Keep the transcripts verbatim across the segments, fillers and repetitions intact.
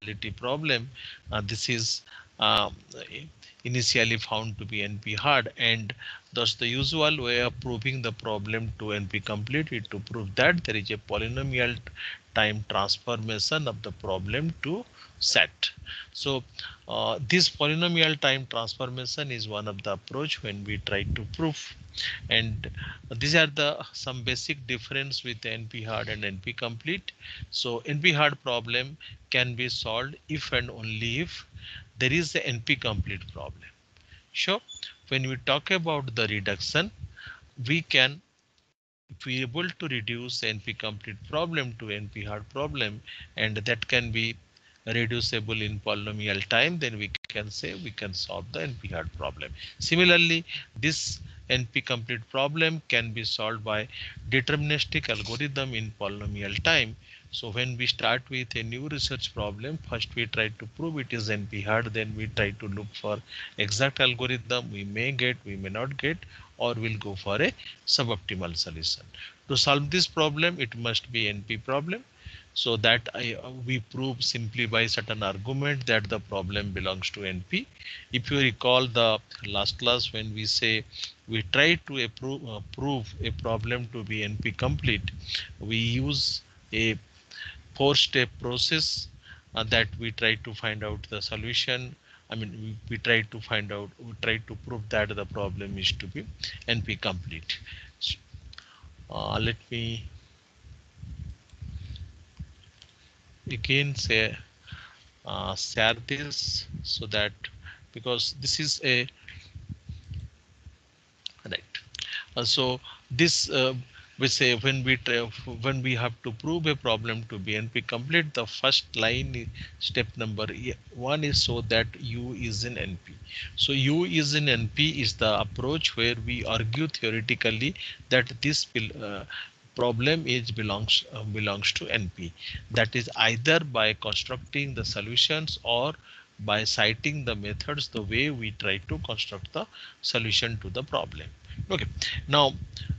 inequality problem. Uh, this is um, initially found to be N P hard, and thus the usual way of proving the problem to N P complete is to prove that there is a polynomial time transformation of the problem to set. So uh, this polynomial time transformation is one of the approach when we try to prove, and these are the some basic difference with N P hard and N P complete. So N P hard problem can be solved if and only if there is a N P complete problem. Sure, when we talk about the reduction, we can, if we able to reduce N P complete problem to N P hard problem, and that can be reducible in polynomial time, then we can say we can solve the N P hard problem. Similarly, this N P complete problem can be solved by deterministic algorithm in polynomial time. So when we start with a new research problem, first we try to prove it is N P hard, then we try to look for exact algorithm. We may get, we may not get, or we'll go for a suboptimal solution. To solve this problem, it must be N P problem. So that I, uh, we prove simply by certain argument that the problem belongs to N P. If you recall the last class when we say we try to approve, uh, prove a problem to be N P complete, we use a four step process uh, that we try to find out the solution. I mean, we, we try to find out, we try to prove that the problem is to be N P complete. So, uh, let me again say uh, share this so that, because this is a right. Uh, so this uh, we say when we try, when we have to prove a problem to be N P complete, the first line is step number one is so that U is in N P. So U is in N P is the approach where we argue theoretically that this will, uh, problem is belongs uh, belongs to N P. That is either by constructing the solutions or by citing the methods the way we try to construct the solution to the problem. Okay, now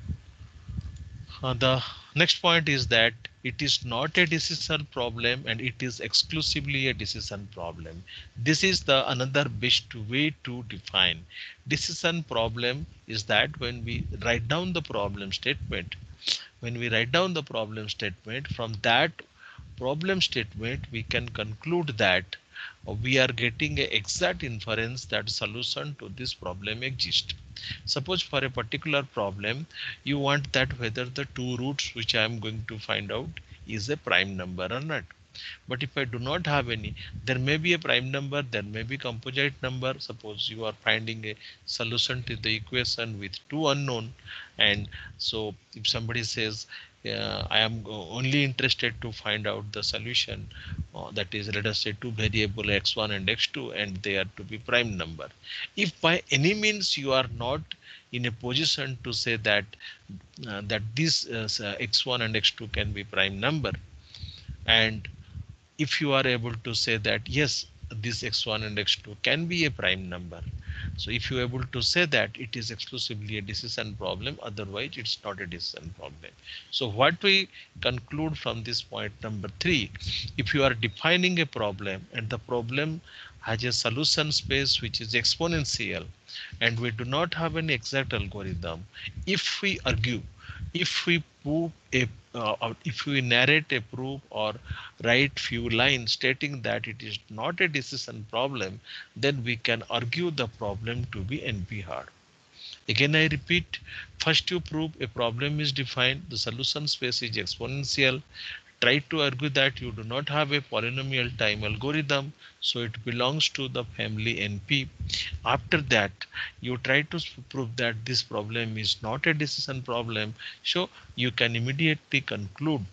uh, the next point is that it is not a decision problem and it is exclusively a decision problem. This is the another best way to define decision problem is that when we write down the problem statement, when we write down the problem statement, from that problem statement we can conclude that uh, we are getting a exact inference that solution to this problem exists. Suppose for a particular problem you want that whether the two roots which I am going to find out is a prime number or not. But if I do not have any, there may be a prime number, there may be composite number. Suppose you are finding a solution to the equation with two unknown, and so if somebody says uh, I am only interested to find out the solution, uh, that is, let us say two variable x one and x two, and they are to be prime number. If by any means you are not in a position to say that uh, that this uh, x one and x two can be prime number, and if you are able to say that yes, this x one and x two can be a prime number, so if you are able to say that, it is exclusively a decision problem, otherwise it's not a decision problem. So what we conclude from this point number three, if you are defining a problem and the problem has a solution space which is exponential and we do not have an exact algorithm, if we argue, if we prove a uh, or if we narrate a proof or write few lines stating that it is not a decision problem, then we can argue the problem to be N P hard. Again, I repeat, first you prove a problem is defined, the solution space is exponential. Try to argue that you do not have a polynomial time algorithm, so it belongs to the family N P. After that, you try to prove that this problem is not a decision problem, so you can immediately conclude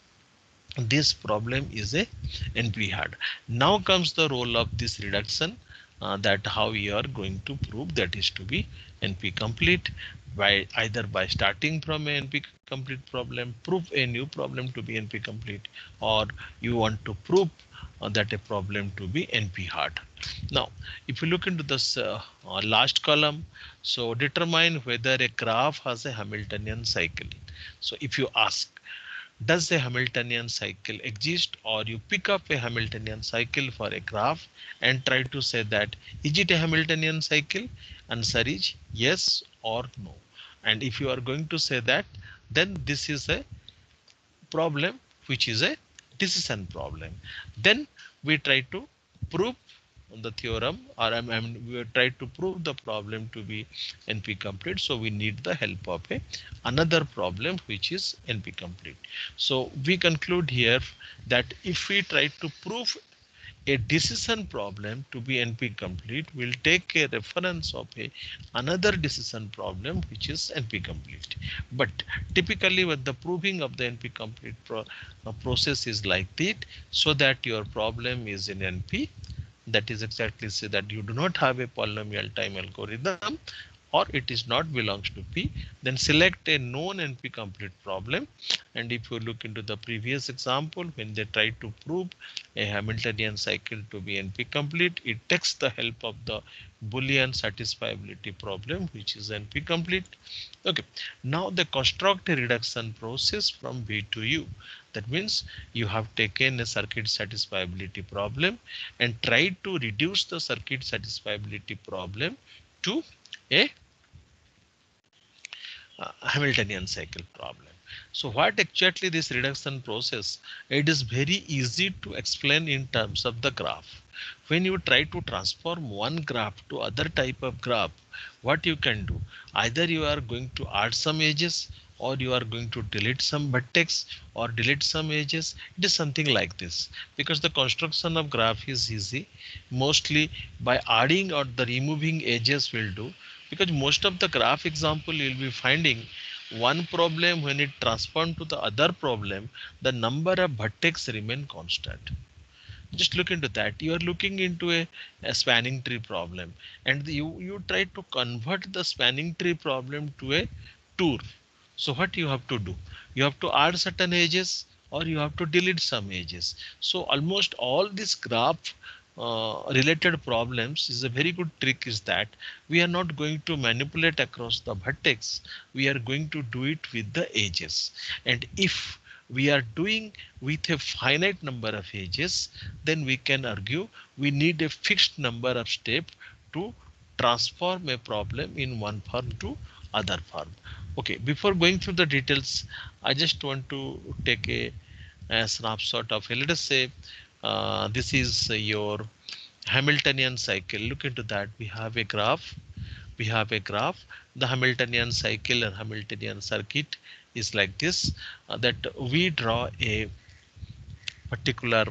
this problem is a N P hard. Now comes the role of this reduction, uh, that how we are going to prove that is to be N P complete by either by starting from a N P complete problem, prove a new problem to be N P complete, or you want to prove uh, that a problem to be N P hard. Now, if you look into this uh, uh, last column, so determine whether a graph has a Hamiltonian cycle. So if you ask, Does a Hamiltonian cycle exist, or you pick up a Hamiltonian cycle for a graph and try to say that is it a Hamiltonian cycle? Answer is yes or no. And if you are going to say that, then this is a problem which is a decision problem. Then we try to prove the theorem, or I mean, we try to prove the problem to be N P complete. So we need the help of a another problem which is N P complete. So we conclude here that if we try to prove a decision problem to be N P complete, will take a reference of a another decision problem which is N P complete. But typically with the proving of the N P complete pro uh, process is like that, so that your problem is in N P, that is exactly say that you do not have a polynomial time algorithm, or it is not belongs to P, then select a known N P complete problem. And if you look into the previous example, when they try to prove a Hamiltonian cycle to be N P complete, it takes the help of the Boolean satisfiability problem, which is N P complete. Okay, now the construct a reduction process from V to U. That means you have taken a circuit satisfiability problem and tried to reduce the circuit satisfiability problem to a uh, Hamiltonian cycle problem. So what exactly this reduction process? It is very easy to explain in terms of the graph. When you try to transform one graph to other type of graph, what you can do? Either you are going to add some edges, or you are going to delete some vertex, or delete some edges. It is something like this, because the construction of graph is easy. Mostly by adding or the removing edges will do, because most of the graph example you'll be finding one problem, when it transformed to the other problem, the number of vertex remain constant. Just look into that. You are looking into a, a spanning tree problem, and you you try to convert the spanning tree problem to a tour. So what you have to do? You have to add certain edges, or you have to delete some edges. So almost all this graph uh, related problems is a very good trick, is that we are not going to manipulate across the vertex. We are going to do it with the edges. And if we are doing with a finite number of edges, then we can argue we need a fixed number of steps to transform a problem in one form to other form. Okay, before going through the details, I just want to take a, a snapshot of, let us say, uh, this is your Hamiltonian cycle. Look into that. We have a graph. We have a graph. The Hamiltonian cycle and Hamiltonian circuit is like this, uh, that we draw a particular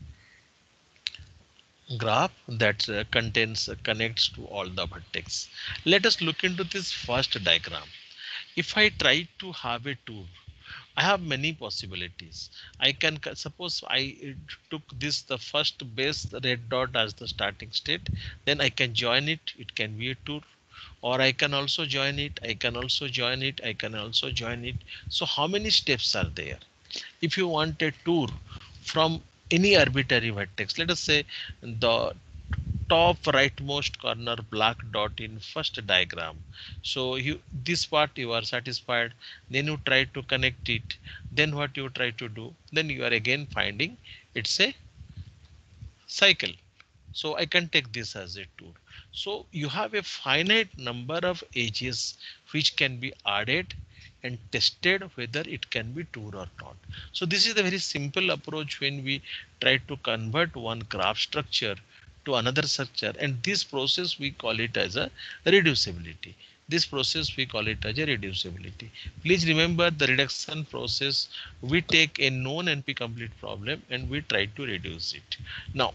graph that uh, contains uh, connects to all the vertex. Let us look into this first diagram. If I try to have a tour, I have many possibilities. I can suppose I uh, took this the first base red dot as the starting state, then I can join it. It can be a tour, or I can also join it. I can also join it. I can also join it. So how many steps are there? If you want a tour from any arbitrary vertex, let us say the top rightmost corner black dot in first diagram. So you, this part you are satisfied, then you try to connect it, then what you try to do, then you are again finding it's a cycle. So I can take this as a tour. So you have a finite number of edges which can be added and tested whether it can be tour or not. So this is a very simple approach when we try to convert one graph structure to another structure, and this process we call it as a reducibility. This process we call it as a reducibility. Please remember the reduction process. We take a known N P complete problem and we try to reduce it. Now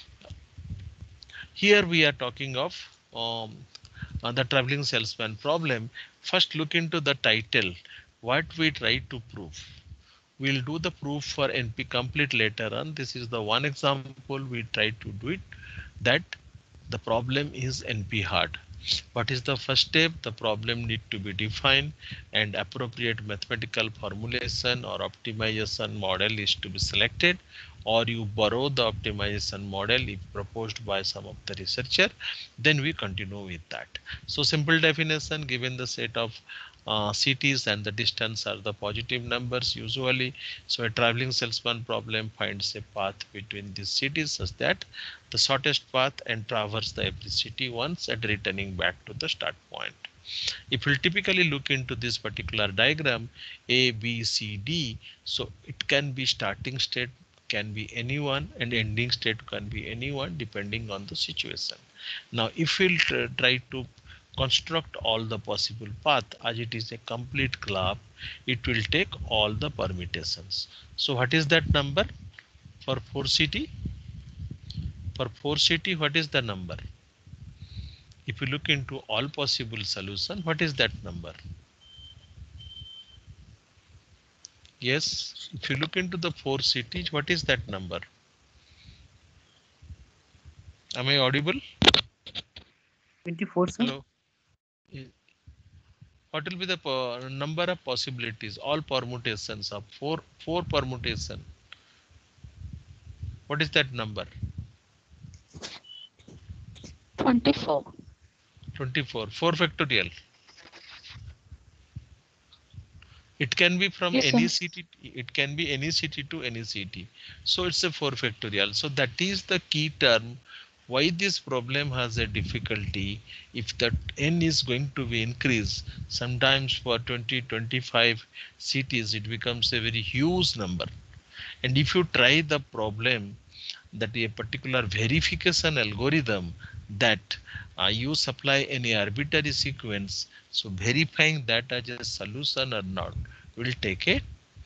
here we are talking of um, uh, the traveling salesman problem. First look into the title, what we try to prove. We'll do the proof for N P complete later on. This is the one example we try to do it, that the problem is N P hard. What is the first step? The problem need to be defined, and appropriate mathematical formulation or optimization model is to be selected, or you borrow the optimization model if proposed by some of the researcher. Then we continue with that. So simple definition, given the set of uh, cities and the distance are the positive numbers usually. So a traveling salesman problem finds a path between these cities such that the shortest path and traverse the every city once and returning back to the start point. If we'll typically look into this particular diagram, A, B, C, D, so it can be starting state can be anyone and ending state can be anyone depending on the situation. Now, if we'll try to construct all the possible path as it is a complete graph, it will take all the permutations. So what is that number for four city? For four city, what is the number? If you look into all possible solution, what is that number? Yes, if you look into the four cities, what is that number? Am I audible? twenty-four, sir. Hello. I- What will be the po- number of possibilities? All permutations of four four permutation. What is that number? twenty-four. twenty-four. four factorial. It can be from Yes, any sir. city. It can be any city to any city. So it's a four factorial. So that is the key term. Why this problem has a difficulty if the n is going to be increased. Sometimes for twenty, twenty-five cities, it becomes a very huge number. And if you try the problem that a particular verification algorithm that uh, you supply any arbitrary sequence, so verifying that as a solution or not will take a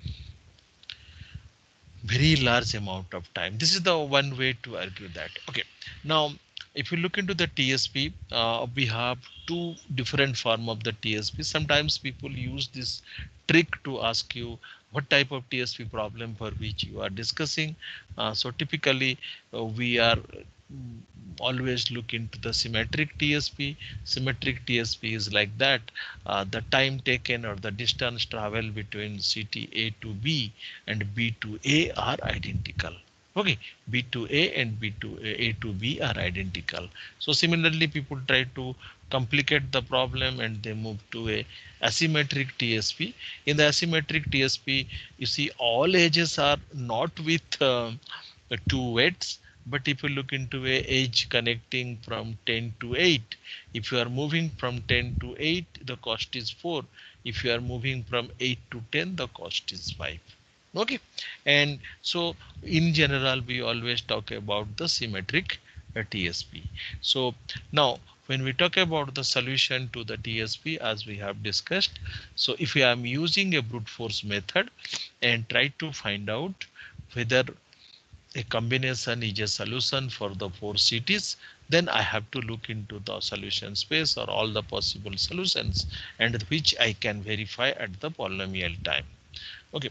very large amount of time. This is the one way to argue that. Okay, now if you look into the T S P, uh, we have two different form of the T S P. Sometimes people use this trick to ask you what type of T S P problem for which you are discussing. Uh, so typically uh, we are mm, always look into the symmetric T S P. Symmetric T S P is like that. Uh, the time taken or the distance travel between city A to B and B to A are identical. Okay, B to A and B to A, A to B are identical. So similarly, people try to complicate the problem and they move to a asymmetric T S P. In the asymmetric T S P, you see all edges are not with uh, the two weights. But if you look into a edge connecting from ten to eight, if you are moving from ten to eight, the cost is four. If you are moving from eight to ten, the cost is five. Okay, and so in general we always talk about the symmetric uh, T S P. So now when we talk about the solution to the T S P as we have discussed, so if I am using a brute force method and try to find out whether a combination is a solution for the four cities, then I have to look into the solution space or all the possible solutions and which I can verify at the polynomial time. Okay,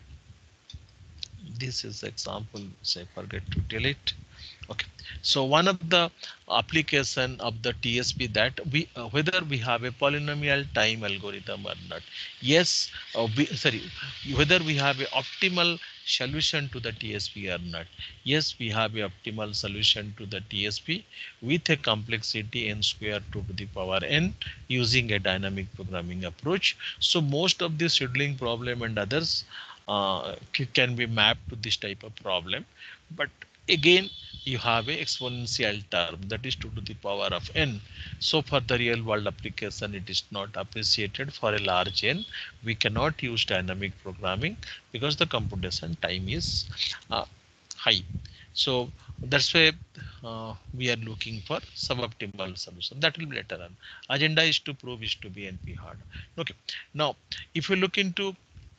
this is example, say forget to delete. Okay, so one of the application of the T S P that we uh, whether we have a polynomial time algorithm or not. Yes, uh, we, sorry, whether we have a optimal solution to the T S P or not. Yes, we have a optimal solution to the T S P with a complexity n square two to the power n using a dynamic programming approach. So most of the scheduling problem and others uh, can be mapped to this type of problem. But again, you have a exponential term that is two to the power of n. So for the real world application, it is not appreciated. For a large n, we cannot use dynamic programming because the computation time is uh, high. So that's why uh, we are looking for suboptimal solution. That will be later on. Agenda is to prove is to be N P hard. Okay. Now, if you look into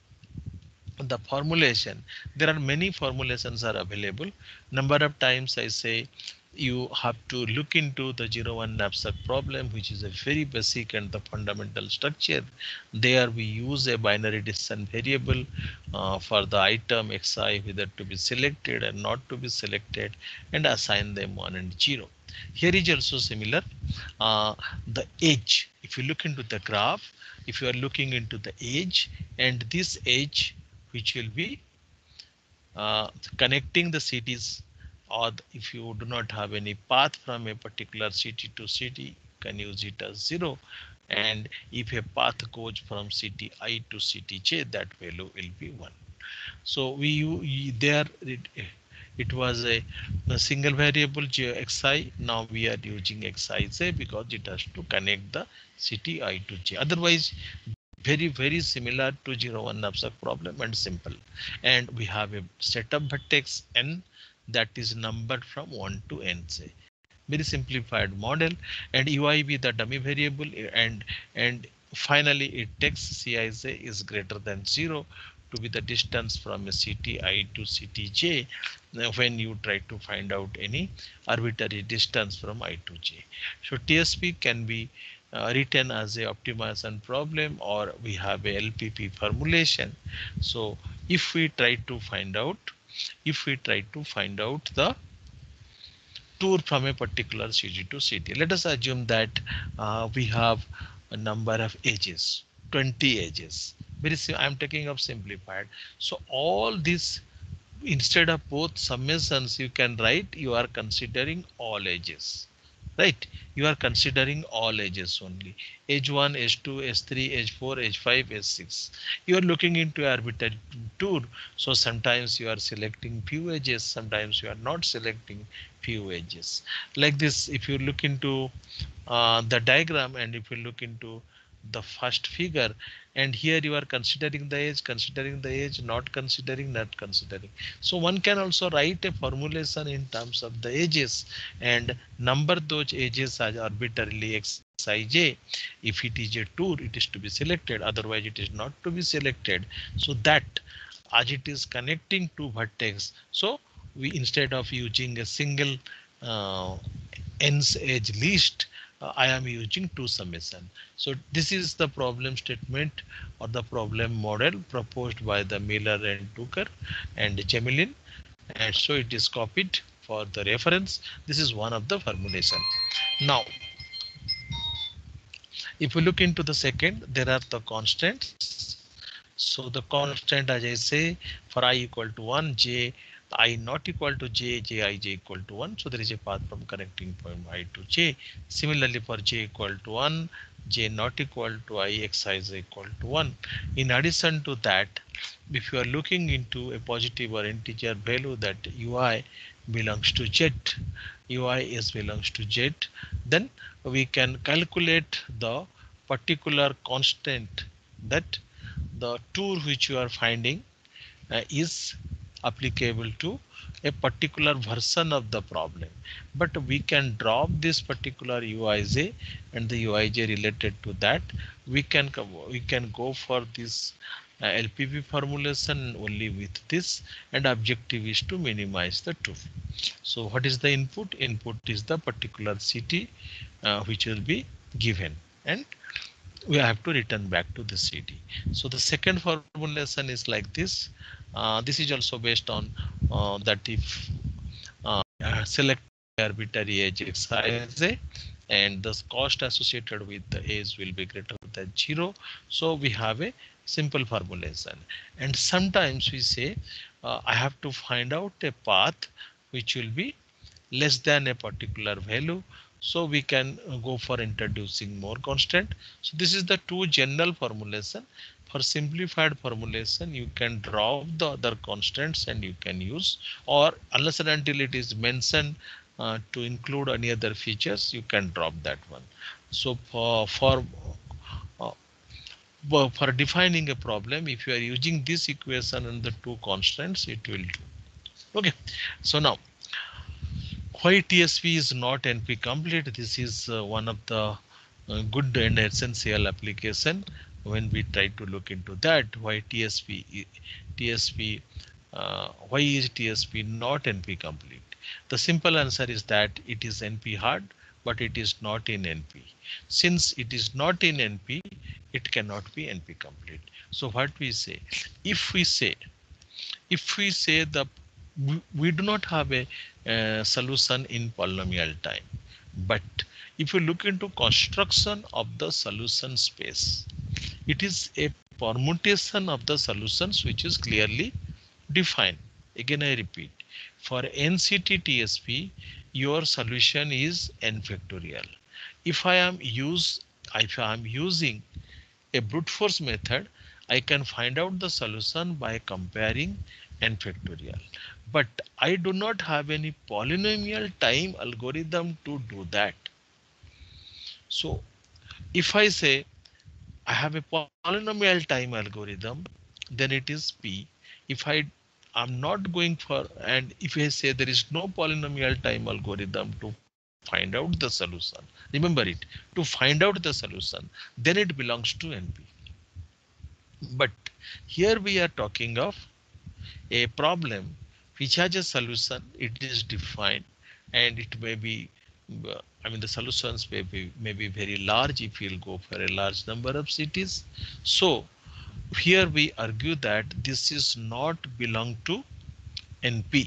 the formulation, there are many formulations are available. Number of times I say you have to look into the zero one knapsack problem, which is a very basic and the fundamental structure. There we use a binary decision variable uh, for the item xi whether to be selected and not to be selected and assign them one and zero. Here is also similar. Uh, the edge, if you look into the graph, if you are looking into the edge and this edge which will be uh, connecting the cities, or if you do not have any path from a particular city to city, can use it as zero. And if a path goes from city I to city j, that value will be one. So we u- there it, it was a, a single variable j xi. Now we are using xij because it has to connect the city I to j. Otherwise, very very similar to zero one knapsack problem and simple. And we have a set of vertex n that is numbered from one to n, say very simplified model. And ui be the dummy variable, and and finally it takes cij is greater than zero to be the distance from a city I to city j uh, when you try to find out any arbitrary distance from I to j. So T S P can be uh, written as a optimization problem, or we have a L P P formulation. So if we try to find out, if we try to find out the tour from a particular city to city. Let us assume that uh, we have a number of edges, twenty edges. Very sim- I'm taking up simplified. So all this, instead of both summations, you can write you are considering all edges, right? You are considering all edges only, edge one, edge two, edge three, edge four, edge five, edge six. You are looking into arbitrary tour. So sometimes you are selecting few edges, sometimes you are not selecting few edges. Like this, if you look into uh, the diagram, and if you look into the first figure, and here you are considering the age, considering the age, not considering, not considering. So one can also write a formulation in terms of the ages and number those ages as arbitrarily xij. If it is a tour, it is to be selected, otherwise it is not to be selected. So that as it is connecting to vertex, so we, instead of using a single uh, n's edge list, uh, I am using two summation. So this is the problem statement or the problem model proposed by the Miller and Tucker and Chemelin, and so it is copied for the reference. This is one of the formulation. Now if we look into the second, there are the constants. So the constant, as I say, for I equal to one, j I not equal to j, j I j equal to one. So there is a path from connecting point I to j. Similarly, for j equal to one, j not equal to I, x I is equal to one. In addition to that, if you are looking into a positive or integer value that ui belongs to z, ui is belongs to z, then we can calculate the particular constant that the tool which you are finding uh, is applicable to a particular version of the problem. But we can drop this particular uij and the uij related to that. We can we can go for this uh, L P P formulation only with this, and objective is to minimize the two. So what is the input? Input is the particular city uh, which will be given, and we have to return back to the city. So the second formulation is like this. Uh, this is also based on uh, that if uh, uh, select arbitrary age xij, and the cost associated with the age will be greater than zero. So we have a simple formulation. And sometimes we say uh, I have to find out a path which will be less than a particular value. So we can uh, go for introducing more constant. So this is the two general formulation. For simplified formulation, you can drop the other constants and you can use, or unless and until it is mentioned uh, to include any other features, you can drop that one. So for for uh, for for defining a problem, if you are using this equation and the two constants, it will do. Okay. So now, why T S P is not N P complete? This is uh, one of the uh, good and essential application when we try to look into that. Why T S P, i- T S P, uh, why is T S P not N P complete? The simple answer is that it is N P hard, but it is not in N P. Since it is not in N P, it cannot be N P complete. So what we say, if we say if we say the we, we do not have a uh, solution in polynomial time, but if you look into construction of the solution space, it is a permutation of the solutions which is clearly defined. Again I repeat, for N C T T S P your solution is n factorial. If I am use If I'm using a brute force method, I can find out the solution by comparing n factorial. But I do not have any polynomial time algorithm to do that. So if I say I have a polynomial time algorithm, then it is P. If I am not going for, and if I say there is no polynomial time algorithm to find out the solution, remember it, to find out the solution, then it belongs to N P. But here we are talking of a problem which has a solution, it is defined, and it may be, uh, I mean, the solutions may be, may be very large if you'll go for a large number of cities. So here we argue that this is not belong to N P.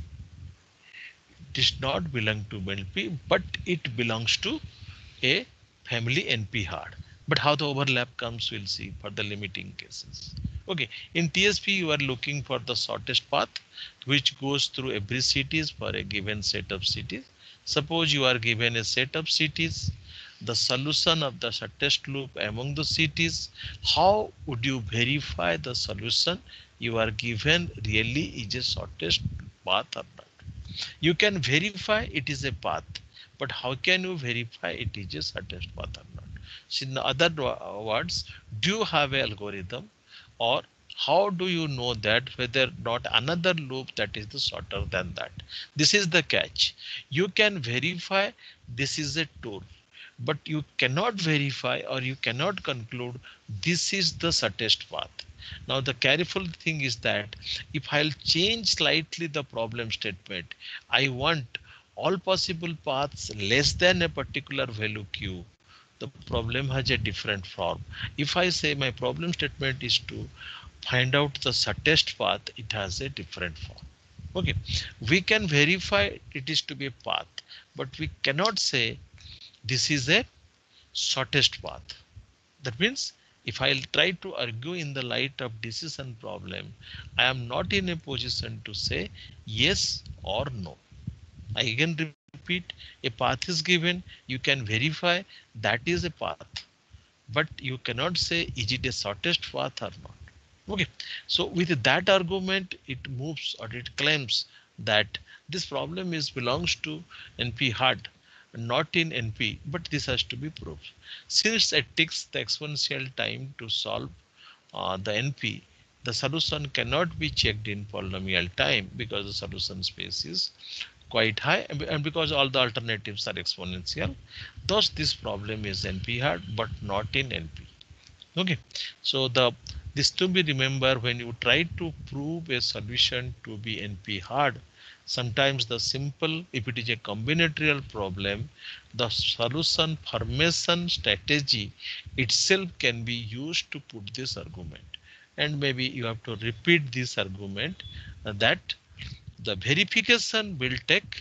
It does not belong to N P, but it belongs to a family N P hard. But how the overlap comes, we'll see for the limiting cases. Okay, in T S P, you are looking for the shortest path, which goes through every cities for a given set of cities. Suppose you are given a set of cities, the solution of the shortest loop among the cities. How would you verify the solution you are given really is a shortest path or not? You can verify it is a path, but how can you verify it is a shortest path or not? So in other words, do you have an algorithm, or how do you know that whether not another loop that is the shorter than that? This is the catch. You can verify this is a tool, but you cannot verify or you cannot conclude this is the shortest path. Now the careful thing is that if I'll change slightly the problem statement, I want all possible paths less than a particular value q, the problem has a different form. If I say my problem statement is to find out the shortest path, it has a different form. Okay, we can verify it is to be a path, but we cannot say this is a shortest path. That means if I'll try to argue in the light of decision problem, I am not in a position to say yes or no. I again repeat, a path is given, you can verify that is a path, but you cannot say is it a shortest path or not. Okay, so with that argument, it moves or it claims that this problem is belongs to N P hard, not in N P, but this has to be proved. Since it takes the exponential time to solve uh, the N P, the solution cannot be checked in polynomial time because the solution space is quite high, and because all the alternatives are exponential. Thus, this problem is N P hard, but not in N P. Okay, so the this to be remember when you try to prove a solution to be N P hard, sometimes the simple, if it is a combinatorial problem, the solution formation strategy itself can be used to put this argument. And maybe you have to repeat this argument uh, that the verification will take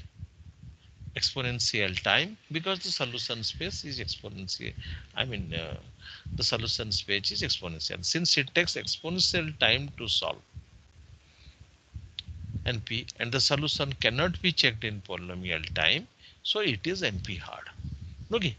exponential time because the solution space is exponential. I mean, uh, the solution space is exponential. Since it takes exponential time to solve N P and the solution cannot be checked in polynomial time, so it is N P hard. Okay.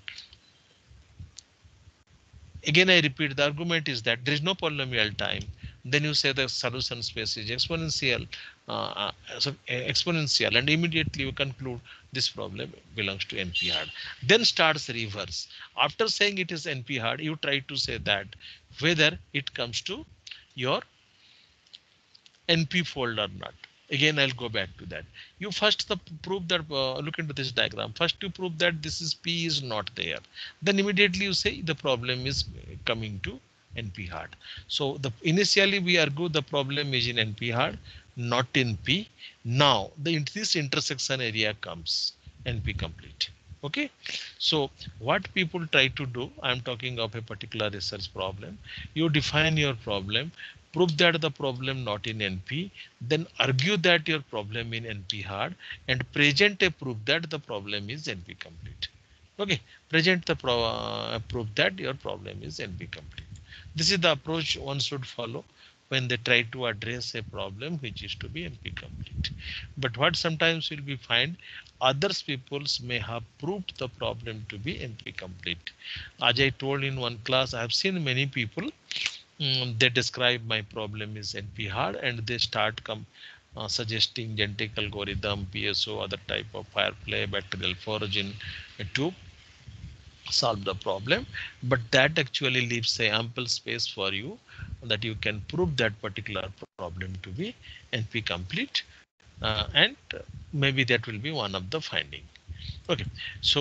Again, I repeat, the argument is that there is no polynomial time. Then you say the solution space is exponential, uh, uh, so exponential, and immediately you conclude this problem belongs to N P hard. Then starts reverse. After saying it is N P hard, you try to say that whether it comes to your N P fold or not. Again, I'll go back to that. You first the prove that uh, look into this diagram. First, you prove that this is P is not there. Then immediately you say the problem is coming to N P hard. So the initially we argue the problem is in N P hard, not in P. Now the this intersection area comes N P complete. Okay, so what people try to do, I'm talking of a particular research problem. You define your problem, prove that the problem not in N P, then argue that your problem in N P hard, and present a proof that the problem is N P complete. Okay, present the pro uh, proof that your problem is N P complete. This is the approach one should follow when they try to address a problem which is to be N P complete. But what sometimes will be find, others peoples may have proved the problem to be N P complete. As I told in one class, I have seen many people, mm, they describe my problem is N P hard and they start come uh, suggesting genetic algorithm, P S O, other type of Firefly, bacterial foraging uh, to solve the problem. But that actually leaves a ample space for you that you can prove that particular problem to be N P complete, uh, and maybe that will be one of the finding. Okay, so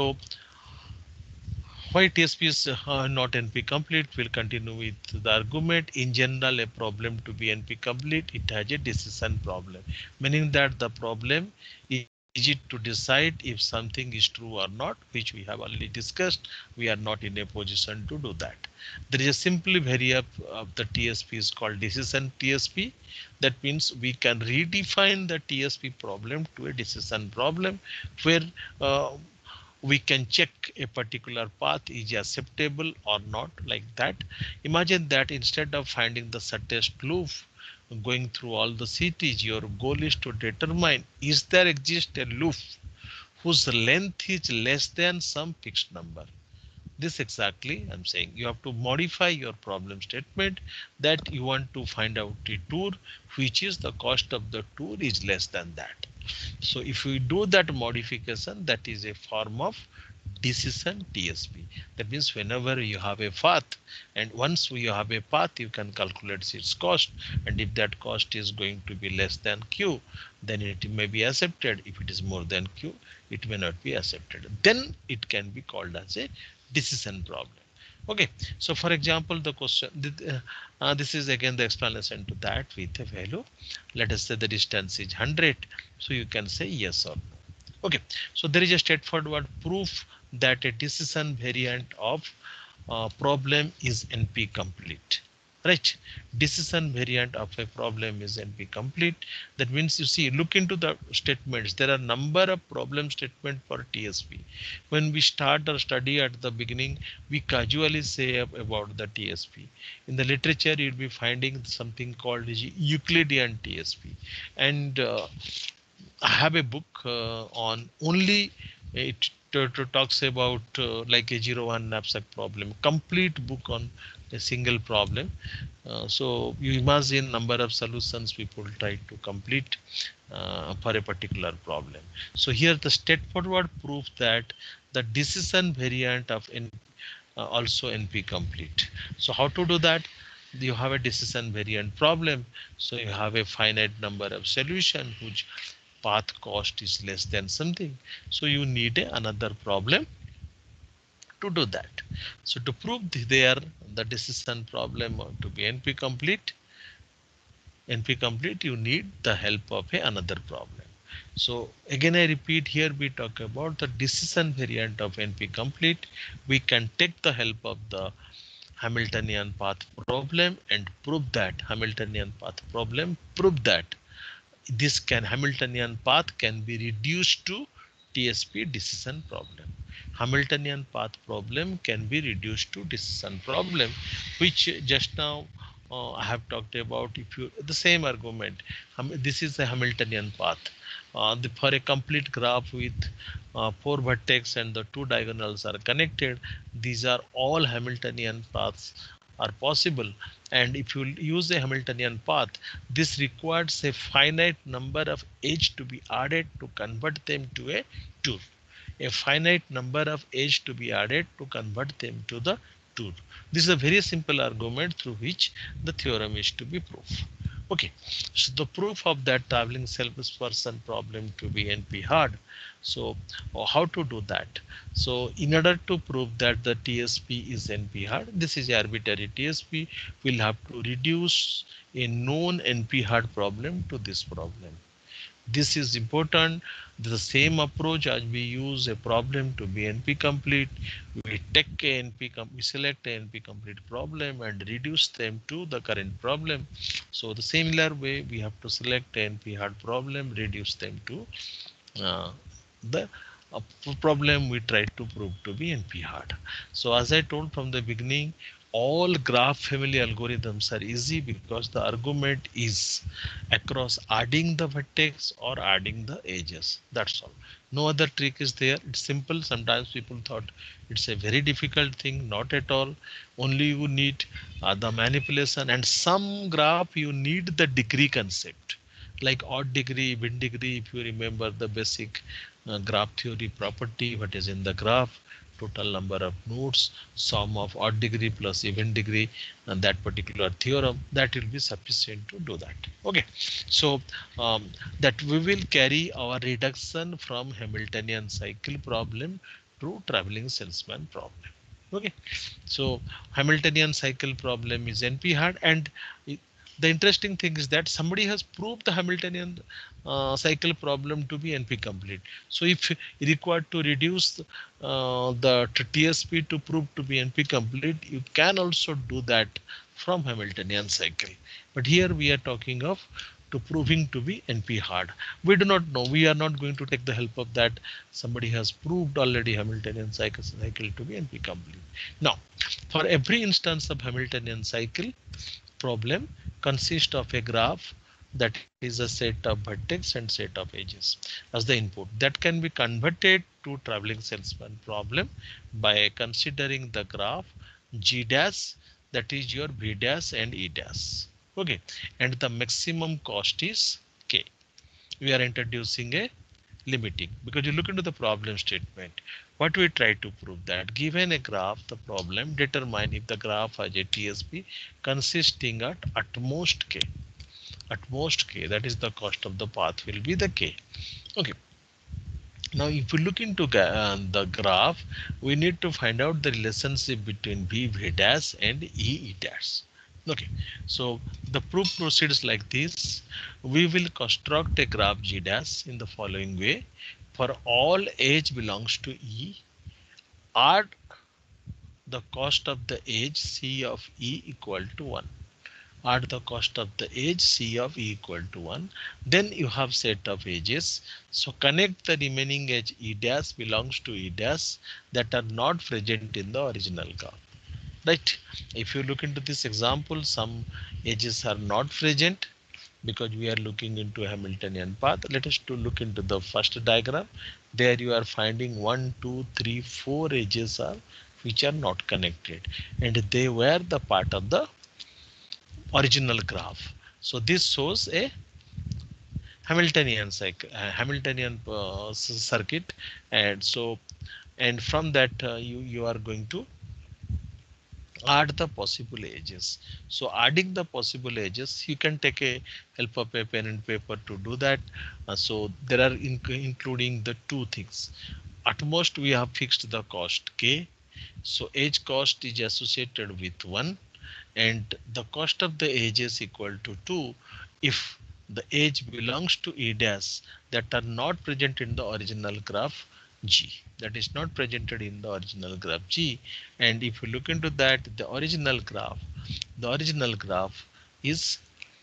why T S P is uh, not N P complete? We'll continue with the argument. In general, a problem to be N P complete, it has a decision problem, meaning that the problem is it to decide if something is true or not, which we have already discussed. We are not in a position to do that. There is a simple variable of the T S P is called decision T S P. That means we can redefine the T S P problem to a decision problem where uh, we can check a particular path is acceptable or not, like that. Imagine that instead of finding the shortest loop going through all the cities, your goal is to determine is there exist a loop whose length is less than some fixed number. This exactly I'm saying, you have to modify your problem statement that you want to find out a tour which is the cost of the tour is less than that. So if we do that modification, that is a form of decision T S P. That means whenever you have a path, and once you have a path, you can calculate its cost. And if that cost is going to be less than Q, then it may be accepted. If it is more than Q, it may not be accepted. Then it can be called as a decision problem. Okay, so for example, the question, uh, uh, this is again the explanation to that with a value. Let us say the distance is one hundred. So you can say yes or no. Okay, so there is a straightforward proof that a decision variant of uh, problem is N P complete. Right, decision variant of a problem is N P complete. That means you see, look into the statements. There are number of problem statement for T S P. When we start our study at the beginning, we casually say about the T S P. In the literature, you'll be finding something called Euclidean T S P, and uh, I have a book uh, on only it to, to talks about uh, like a zero one knapsack problem, complete book on a single problem. Uh, so you imagine number of solutions people try to complete uh, for a particular problem. So here the straightforward proof that the decision variant of N, uh, also N P complete. So how to do that? You have a decision variant problem. So you have a finite number of solution which path cost is less than something. So you need a, another problem to do that. So to prove there the decision problem to be N P complete, N P complete, you need the help of a, another problem. So again, I repeat, here we talk about the decision variant of N P complete. We can take the help of the Hamiltonian path problem and prove that Hamiltonian path problem, prove that this can Hamiltonian path can be reduced to T S P decision problem. Hamiltonian path problem can be reduced to decision problem, which just now uh, I have talked about. If you the same argument, um, this is a Hamiltonian path. Uh, the, for a complete graph with uh, four vertex and the two diagonals are connected, these are all Hamiltonian paths are possible. And if you use a Hamiltonian path, this requires a finite number of edge to be added to convert them to a tour. A finite number of edge to be added to convert them to the tour. This is a very simple argument through which the theorem is to be proved. Okay, so the proof of that traveling salesperson problem to be N P hard. So uh, how to do that? So in order to prove that the T S P is N P hard, this is arbitrary T S P, we'll have to reduce a known N P hard problem to this problem. This is important. The same approach as we use a problem to be N P complete. We take a N P, we select a N P complete problem and reduce them to the current problem. So the similar way we have to select a N P hard problem, reduce them to uh, the uh, problem we try to prove to be N P hard. So as I told from the beginning, all graph family algorithms are easy because the argument is across adding the vertex or adding the edges. That's all. No other trick is there. It's simple. Sometimes people thought it's a very difficult thing. Not at all. Only you need uh, the manipulation, and some graph you need the degree concept, like odd degree, even degree. If you remember the basic uh, graph theory property, what is in the graph, total number of nodes, sum of odd degree plus even degree, and that particular theorem, that will be sufficient to do that. Okay, so um, that we will carry our reduction from Hamiltonian cycle problem to traveling salesman problem. Okay, so Hamiltonian cycle problem is N P hard, and the interesting thing is that somebody has proved the Hamiltonian uh, cycle problem to be N P complete. So if required to reduce uh, the T S P to prove to be N P complete, you can also do that from Hamiltonian cycle. But here we are talking of to proving to be N P hard. We do not know. We are not going to take the help of that. Somebody has proved already Hamiltonian cycle, cycle to be N P complete. Now, for every instance of Hamiltonian cycle problem consists of a graph that is a set of vertex and set of edges as the input that can be converted to traveling salesman problem by considering the graph G dash, that is your V dash and E dash. Okay, and the maximum cost is K. We are introducing a limiting because you look into the problem statement. What we try to prove that given a graph, the problem determine if the graph has a T S P consisting at at most K. At most K, that is the cost of the path will be the K. Okay. Now, if we look into uh, the graph, we need to find out the relationship between V, V dash and E, E dash. Okay, so the proof proceeds like this. We will construct a graph G dash in the following way. For all edge belongs to E, add the cost of the edge C of E equal to one. Add the cost of the edge C of E equal to one. Then you have set of edges. So connect the remaining edge E dash belongs to E dash that are not present in the original graph. Right? If you look into this example, some edges are not present because we are looking into a Hamiltonian path. Let us to look into the first diagram. There you are finding one, two, three, four edges are which are not connected, and they were the part of the original graph. So this shows a Hamiltonian cycle, uh, Hamiltonian uh, circuit, and so and from that uh, you you are going to add the possible edges. So adding the possible edges, you can take a help of a pen and paper to do that. Uh, so there are in, including the two things. At most we have fixed the cost K. So edge cost is associated with one, and the cost of the edge is equal to two if the edge belongs to E dash that are not present in the original graph G, that is not presented in the original graph G. And if you look into that, the original graph, the original graph is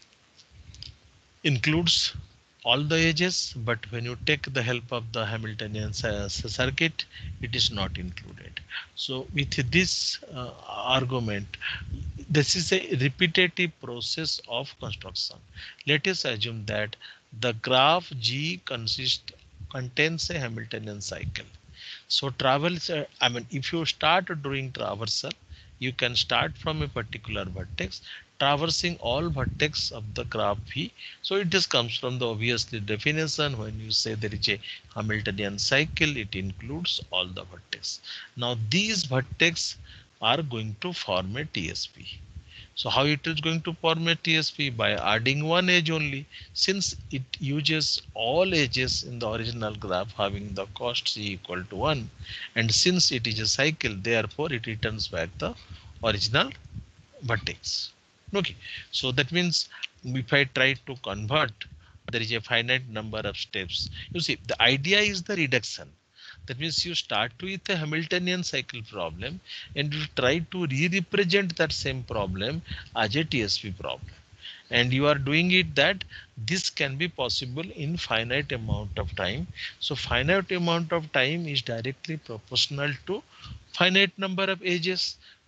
includes all the edges, but when you take the help of the Hamiltonian circuit, it is not included. So with this uh, argument, this is a repetitive process of construction. Let us assume that the graph G consists contains a Hamiltonian cycle. So travels, uh, I mean, if you start doing traversal, you can start from a particular vertex, traversing all vertex of the graph V. So it just comes from the obviously definition. When you say there is a Hamiltonian cycle, it includes all the vertex. Now these vertex are going to form a T S P. So how it is going to form a T S P? By adding one edge only, since it uses all edges in the original graph having the cost C equal to one, and since it is a cycle, therefore it returns back the original vertex. Okay, so that means if I try to convert, there is a finite number of steps. You see, the idea is the reduction. That means you start with a Hamiltonian cycle problem and you try to re-represent that same problem as a T S P problem. And you are doing it that this can be possible in finite amount of time. So finite amount of time is directly proportional to finite number of edges.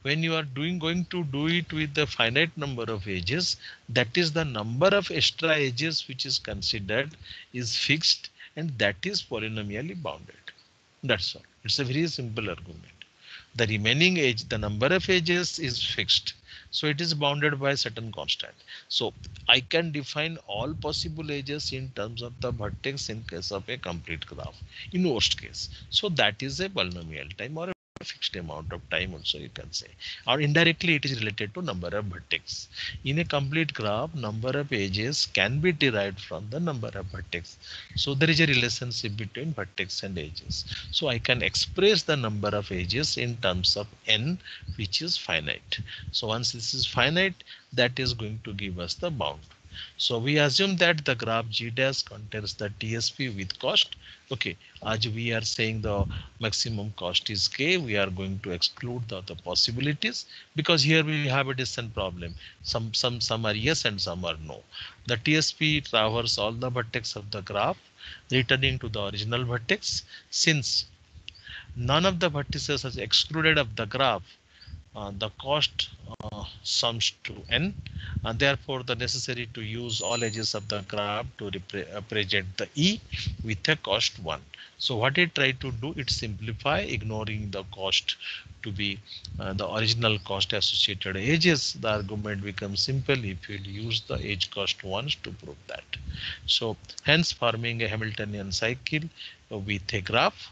when you are doing going to do it with the finite number of edges, that is the number of extra edges which is considered is fixed, and that is polynomially bounded. That's all. It's a very simple argument. The remaining edge, the number of edges is fixed, so it is bounded by a certain constant. So I can define all possible edges in terms of the vertex in case of a complete graph in worst case. So that is a polynomial time or a fixed amount of time also, you can say, or indirectly it is related to number of vertex. In a complete graph, number of edges can be derived from the number of vertex. So there is a relationship between vertex and edges. So I can express the number of edges in terms of n, which is finite. So once this is finite, that is going to give us the bound. So we assume that the graph G dash contains the T S P with cost. Okay, as we are saying the maximum cost is K, we are going to exclude the other possibilities, because here we have a distant problem. Some some some are yes and some are no. The T S P traverses all the vertex of the graph, returning to the original vertex. Since none of the vertices is excluded of the graph, uh, the cost uh, sums to n, and therefore the necessary to use all edges of the graph to represent the e with a cost one. So what it try to do, it simplify, ignoring the cost to be uh, the original cost associated edges. The argument becomes simple if you use the edge cost ones to prove that. So hence forming a Hamiltonian cycle with a graph.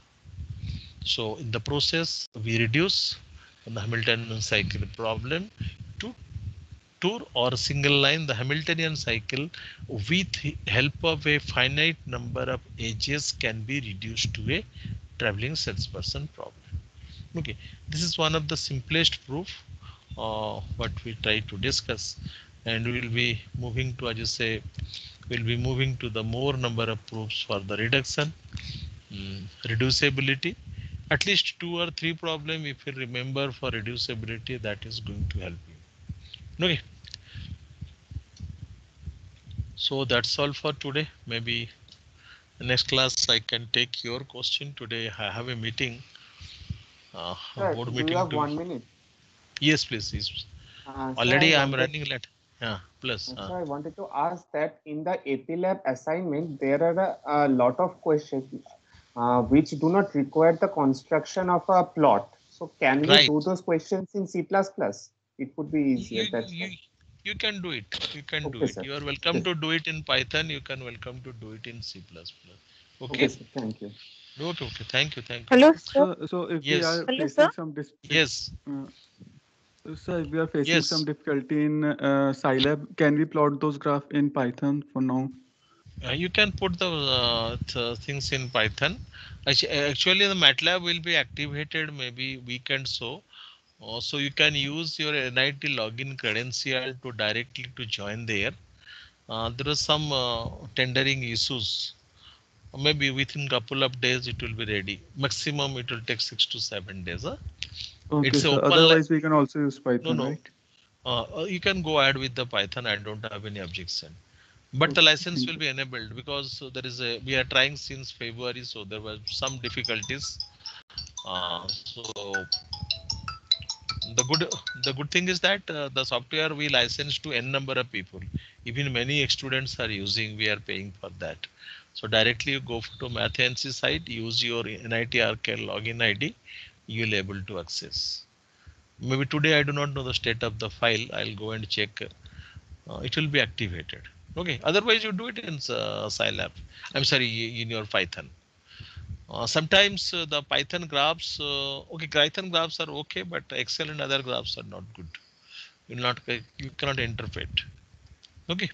So in the process, we reduce the Hamiltonian cycle problem to two or single line. The Hamiltonian cycle with help of a finite number of edges can be reduced to a traveling salesperson problem. Okay, this is one of the simplest proof uh, what we try to discuss, and we will be moving to, as you say, we'll be moving to the more number of proofs for the reduction, mm, reducibility. At least two or three problem if you remember for reducibility, that is going to help you. Okay, so that's all for today. Maybe next class I can take your question. Today I have a meeting, uh, a Sir, board do you meeting have to. one minute? Yes, please. Yes. Uh, sir, I Already I'm wanted, running late. Yeah, plus. uh, Uh, sir, I wanted to ask that in the A P Lab assignment, there are a, a lot of questions uh, which do not require the construction of a plot. So can we do right. those questions in C plus plus? It would be easier. You That's you why. you can do it. You can do Okay, it. sir. You are welcome Okay, to do it in Python. You can welcome to do it in C plus plus. okay, Okay. sir. Thank you. Okay. Okay. Thank you. Thank you. Hello, sir. So, so if we Yes. are Hello, sir. facing some dis, dif, Yes. uh, so if we are facing some Yes. difficulty in uh, Scilab, can we plot those graph in Python for now? Uh, you can put the uh, th things in Python. Actu- Actually, the MATLAB will be activated maybe weekend so. Uh, so you can use your N I T login credential to directly to join there. Uh, there are some uh, tendering issues. Maybe within couple of days it will be ready. Maximum it will take six to seven days. Huh? Okay, It's a so open. otherwise we can also use No, Python, no. right? Uh, uh, you can go ahead with the Python. I don't have any objection. But the Okay, license thank will you. be enabled because uh, there is a we are trying since February, so there were some difficulties. Uh, so the good the good thing is that uh, the software we license to n number of people. Even many students are using. We are paying for that. So directly you go to MathNC site, use your N I T R K login I D, you will able to access. Maybe today I do not know the state of the file. I'll go and check. Uh, it will be activated. Okay. Otherwise, you do it in uh, Scilab. I'm sorry, in your Python. Uh, sometimes uh, the Python graphs, uh, okay, Python graphs are okay, but Excel and other graphs are not good. You not you cannot interpret. Okay.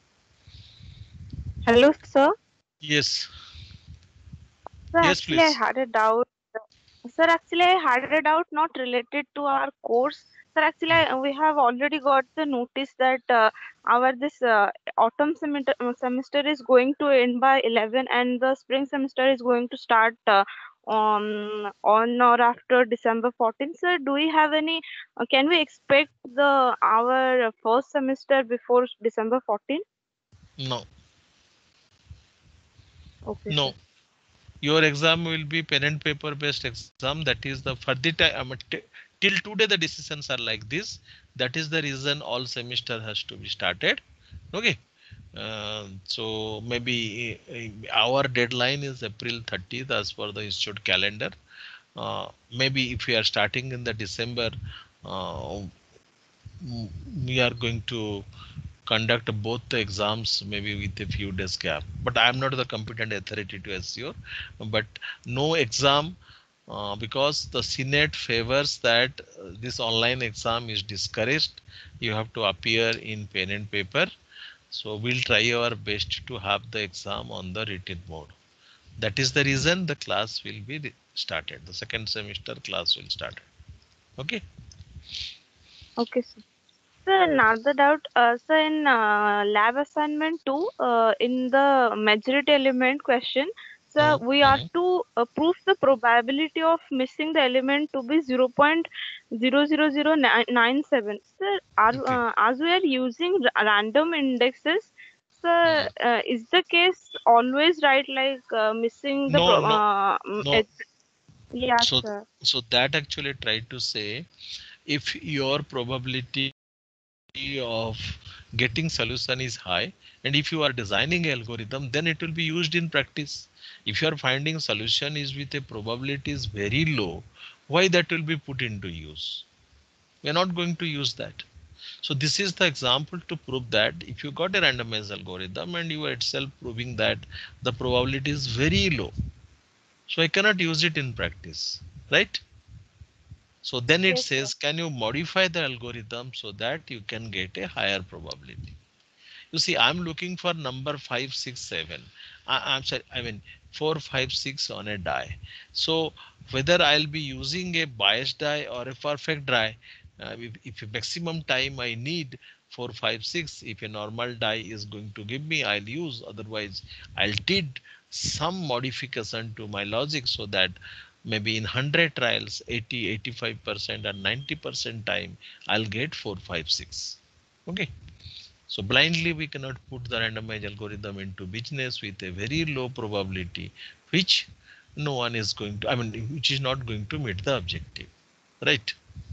Hello, sir. Yes. Sir, Yes, actually, I please. had a doubt. Sir, actually, I had a doubt not related to our course. Sir, actually, I, we have already got the notice that uh, our this uh, autumn semester, semester is going to end by eleven, and the spring semester is going to start uh, on on or after December fourteenth. Sir, do we have any? Uh, can we expect the our first semester before December fourteenth? No. Okay, sir. No. Your exam will be pen and paper based exam. That is the for the time Till today the decisions are like this. That is the reason all semester has to be started. Okay. Uh, so maybe uh, our deadline is April thirtieth as per the institute calendar. Uh, maybe if we are starting in the December, uh, we are going to conduct both the exams maybe with a few days gap, but I am not the competent authority to assure. But no exam, uh, because the Senate favors that uh, this online exam is discouraged. You have to appear in pen and paper. So we'll try our best to have the exam on the written mode. That is the reason the class will be started. The second semester class will start. Okay. Okay, sir. Sir, another doubt. Uh, sir, in uh, lab assignment two, uh, in the majority element question, sir, Mhm, we are mhm. to uh, prove the probability of missing the element to be zero point zero zero zero nine seven. Sir, are, Okay. uh, as we are using ra- random indexes, sir, Mhm. uh, is the case always right, like uh, missing the No, pro- no, uh, mm, no. it, yeah, So, sir. so that actually tried to say if your probability of getting solution is high, and if you are designing algorithm, then it will be used in practice. If you are finding solution is with a probability is very low, why that will be put into use? We are not going to use that. So this is the example to prove that if you got a randomized algorithm and you are itself proving that the probability is very low, so I cannot use it in practice, right? So then it Yes, sir. says, can you modify the algorithm so that you can get a higher probability? You see, I'm looking for number five, six, seven. I, I'm sorry, I mean four, five, six on a die. So whether I'll be using a biased die or a perfect die, uh, if, if a maximum time I need four, five, six, if a normal die is going to give me, I'll use. Otherwise, I'll did some modification to my logic so that maybe in one hundred trials, eighty, eighty-five percent and ninety percent time, I'll get four, five, six. Okay. So blindly we cannot put the randomized algorithm into business with a very low probability, which no one is going to, I mean, which is not going to meet the objective, right?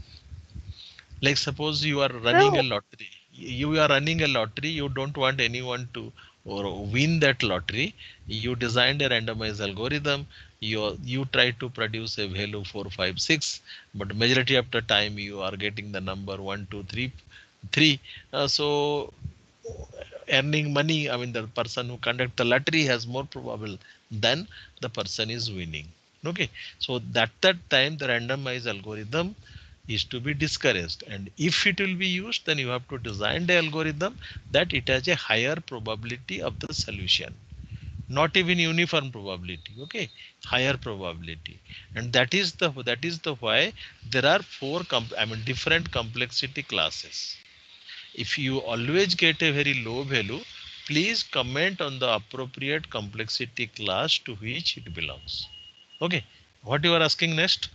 Like suppose you are running So, a lottery, you are running a lottery, you don't want anyone to or win that lottery. You designed a randomized algorithm. You you try to produce a value four, five, six, but majority of the time you are getting the number one, two, three, three. Uh, so earning money, I mean the person who conduct the lottery has more probable than the person is winning. Okay, so that that time the randomized algorithm is to be discouraged, and if it will be used, then you have to design the algorithm that it has a higher probability of the solution, not even uniform probability. Okay, higher probability. And that is the that is the why there are four com- I mean different complexity classes. If you always get a very low value, please comment on the appropriate complexity class to which it belongs. Okay. What you are asking next?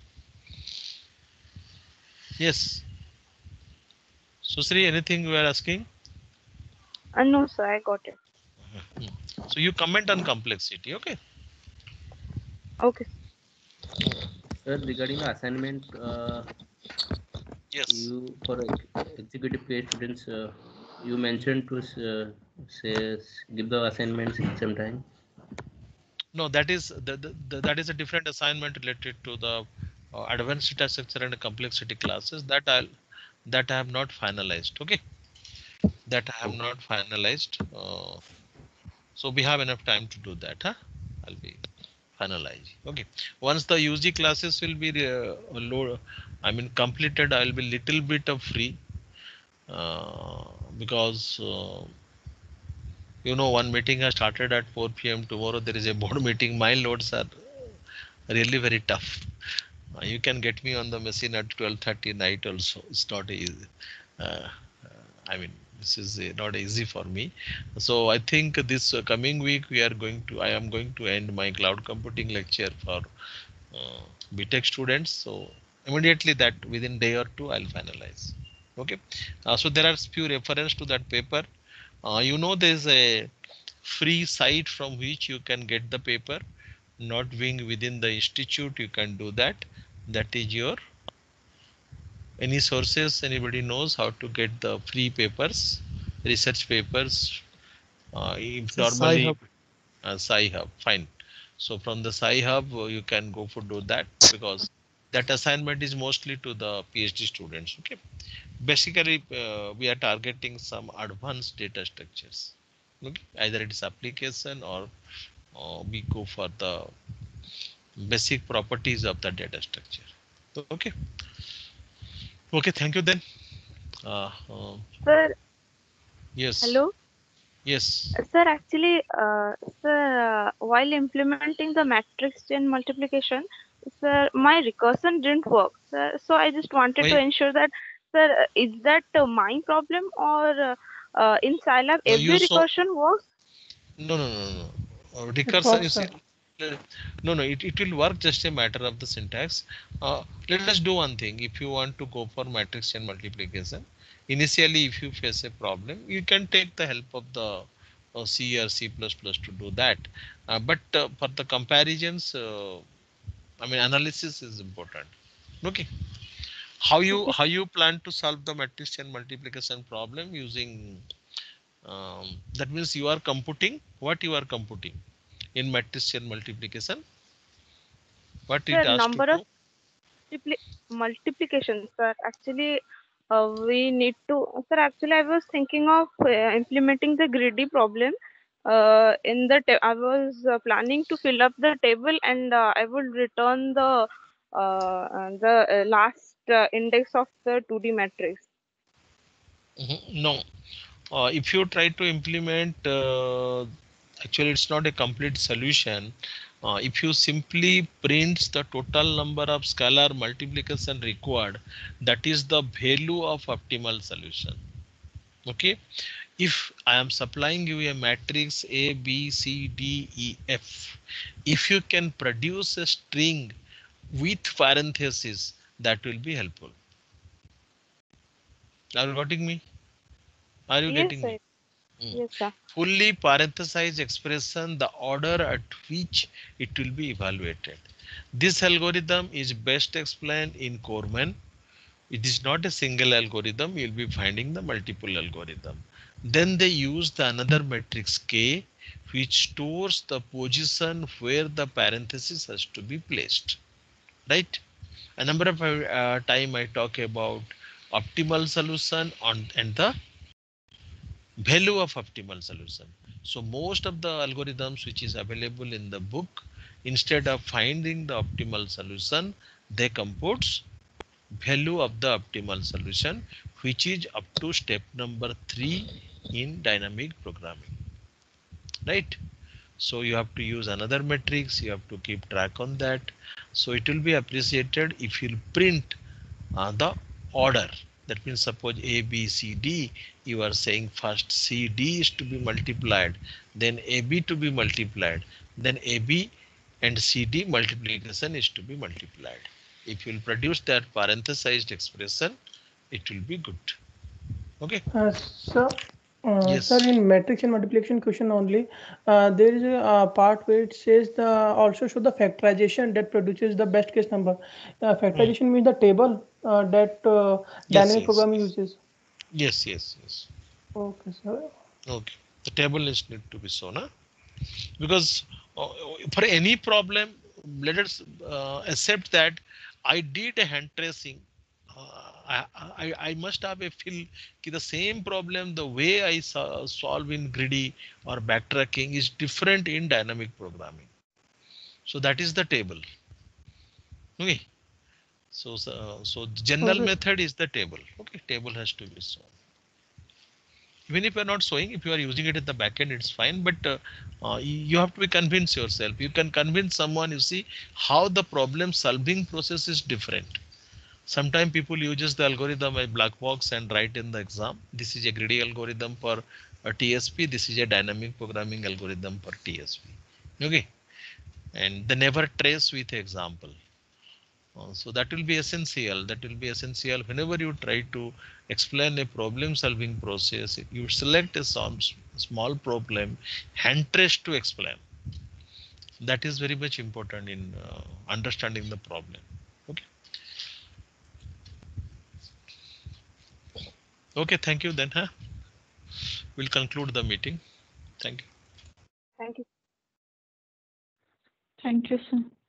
Yes. Susri, anything you are asking? uh, no, sir, I got it. Hmm. So you comment on complexity. Okay. Okay. Sir, regarding the assignment, uh, Yes. you for ex- executive P A students, uh, you mentioned to uh, say give the assignments in some time. No, that is the, the, the, that is a different assignment related to the uh, advanced data structure and complexity classes that I that I have not finalized. Okay, that I have not finalized. Uh, so we have enough time to do that. Huh? I'll be finalizing. Okay. Once the U G classes will be uh, low, I mean completed, I will be little bit of free uh, because uh, you know one meeting has started at four p m. Tomorrow there is a board meeting. My loads are really very tough. Uh, you can get me on the machine at twelve thirty night also. It's not easy. Uh, I mean, this is uh, not easy for me. So I think this uh, coming week we are going to, I am going to end my cloud computing lecture for uh, B Tech students. So immediately that within day or two I'll finalize. Okay. Uh, so there are few reference to that paper. Uh, you know, there's a free site from which you can get the paper, not being within the institute, you can do that. That is your Any sources? Anybody knows how to get the free papers, research papers? Uh, if So Sai normally, Hub. uh, Sci-Hub, fine. So from the Sci-Hub, uh, you can go for do that because that assignment is mostly to the PhD students. Okay. Basically, uh, we are targeting some advanced data structures. Okay. Either it is application or uh, we go for the basic properties of the data structure. Okay. Okay. Thank you then. Uh, uh, Sir, yes. hello. Yes. Sir, actually, uh, sir, uh, while implementing the matrix chain multiplication, sir, my recursion didn't work. Sir, so I just wanted to Why? ensure that, sir, uh, is that uh, my problem or uh, uh, in Scilab No, you every so recursion works? no no no no. Uh, It recursion works, is sir. uh, no no. It, it will work just a matter of the syntax. Uh, let us do one thing. If you want to go for matrix and multiplication, initially if you face a problem, you can take the help of the uh, C or C plus plus to do that. Uh, but uh, for the comparisons, uh, I mean analysis is important. Okay. How you Okay. how you plan to solve the matrix and multiplication problem using um, that means you are computing what you are computing in matrix and multiplication, what Sir, it asks to number of do. multipli multiplication, sir. Actually, uh, we need to, sir. Actually, I was thinking of uh, implementing the greedy problem. Uh, in the ta- I was uh, planning to fill up the table, and uh, I will return the uh, uh, the uh, last uh, index of the two D matrix. Mhm. No, uh, if you try to implement, uh, actually it's not a complete solution. Uh, if you simply print the total number of scalar multiplication required, that is the value of optimal solution. Okay. If I am supplying you a matrix A B C D E F, if you can produce a string with parenthesis, that will be helpful. Are you getting me? Are you Yes, getting sir. me? Mm. Yes, sir. Fully parenthesized expression, the order at which it will be evaluated. This algorithm is best explained in Corman. It is not a single algorithm. You'll be finding the multiple algorithm. Then they use the another matrix K, which stores the position where the parenthesis has to be placed. Right? A number of uh, time I talk about optimal solution on and the value of optimal solution. So most of the algorithms which is available in the book, instead of finding the optimal solution, they computes value of the optimal solution, which is up to step number three in dynamic programming. Right? So you have to use another matrix, you have to keep track on that. So it will be appreciated if you print uh, the order. That means suppose A, B, C, D, you are saying first C, D is to be multiplied, then A, B to be multiplied, then A, B and C, D multiplication is to be multiplied. If you will produce that parenthesized expression, it will be good. Okay. Uh, so, uh, sir, Yes. in matrix and multiplication question only, uh, there is a uh, part where it says the also show the factorization that produces the best case number. Uh, Hmm. factorization means the table uh, that uh, Yes, dynamic yes, programming yes. uses. Yes, yes, yes. Okay, sir. Okay. The table is need to be shown, huh? Because uh, for any problem, let us uh, accept that I did a hand tracing. Uh, I, I, I must have a feel ki the same problem, the way I so- solve in greedy or backtracking is different in dynamic programming. So that is the table. Okay. So, so, so the general Okay, method is the table. Okay. Table has to be shown. Even if you're not showing, if you are using it in the backend, it's fine. But uh, uh, you have to be convinced yourself. You can convince someone. You see how the problem solving process is different. Sometimes people uses the algorithm a black box and write in the exam. This is a greedy algorithm for a T S P. This is a dynamic programming algorithm for T S P. Okay, and they never trace with example. Uh, so that will be essential. That will be essential whenever you try to explain a problem solving process. You select a some small problem, hand trace to explain. That is very much important in uh, understanding the problem. Okay. Okay, thank you then. Huh? We'll conclude the meeting. Thank you. Thank you. Thank you, sir.